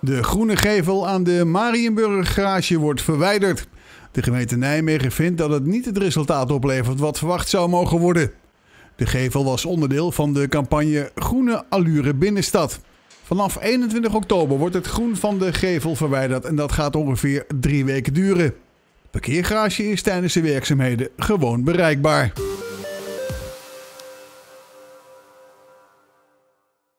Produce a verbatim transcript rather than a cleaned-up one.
De groene gevel aan de Mariënburg garage wordt verwijderd. De gemeente Nijmegen vindt dat het niet het resultaat oplevert wat verwacht zou mogen worden. De gevel was onderdeel van de campagne Groene Allure Binnenstad. Vanaf eenentwintig oktober wordt het groen van de gevel verwijderd en dat gaat ongeveer drie weken duren. De parkeergarage is tijdens de werkzaamheden gewoon bereikbaar.